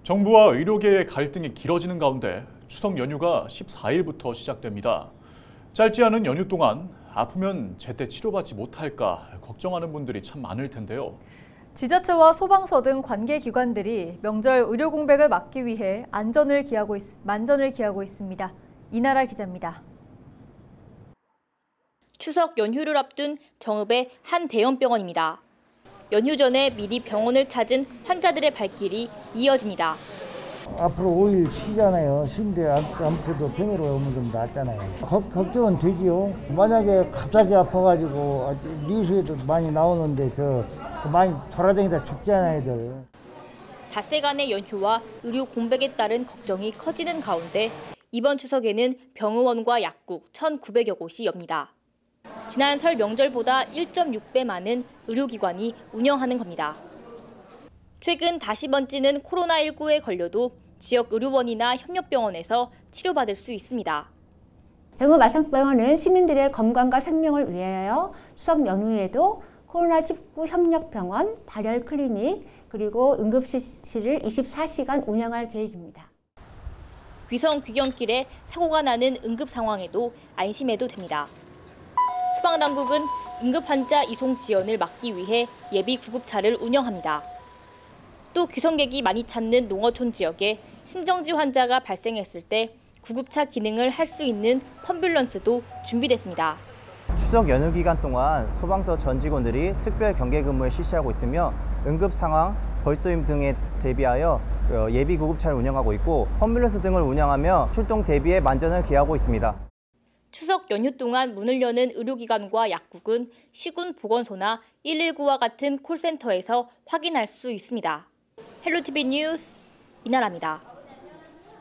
정부와 의료계의 갈등이 길어지는 가운데 추석 연휴가 14일부터 시작됩니다. 짧지 않은 연휴 동안 아프면 제때 치료받지 못할까 걱정하는 분들이 참 많을 텐데요. 지자체와 소방서 등 관계기관들이 명절 의료 공백을 막기 위해 만전을 기하고 있습니다. 이나라 기자입니다. 추석 연휴를 앞둔 정읍의 한 대형 병원입니다. 연휴 전에 미리 병원을 찾은 환자들의 발길이 이어집니다. 앞으로 5일 쉬잖아요. 쉬는데 아무래도 병으로 오면 좀 낫잖아요. 걱정은 되지요. 만약에 갑자기 아파가지고 뉴스에도 많이 나오는데 많이 돌아다니다 죽잖아요, 애들. 닷새간의 연휴와 의료 공백에 따른 걱정이 커지는 가운데 이번 추석에는 병의원과 약국 1,900여 곳이 엽니다. 지난 설 명절보다 1.6배 많은 의료기관이 운영하는 겁니다. 최근 다시 번지는 코로나19에 걸려도 지역 의료원이나 협력병원에서 치료받을 수 있습니다. 정읍 아산병원은 시민들의 건강과 생명을 위하여 추석 연휴에도 코로나19 협력병원, 발열 클리닉, 그리고 응급실을 24시간 운영할 계획입니다. 귀성 귀경길에 사고가 나는 응급 상황에도 안심해도 됩니다. 소방당국은 응급 환자 이송 지연을 막기 위해 예비 구급차를 운영합니다. 또 귀성객이 많이 찾는 농어촌 지역에 심정지 환자가 발생했을 때 구급차 기능을 할 수 있는 펌뷸런스도 준비됐습니다. 추석 연휴 기간 동안 소방서 전 직원들이 특별 경계 근무를 실시하고 있으며 응급 상황, 벌쏘임 등에 대비하여 예비 구급차를 운영하고 있고 펌뷸런스 등을 운영하며 출동 대비에 만전을 기하고 있습니다. 추석 연휴 동안 문을 여는 의료기관과 약국은 시군 보건소나 119와 같은 콜센터에서 확인할 수 있습니다. 헬로티비 뉴스 이나라입니다.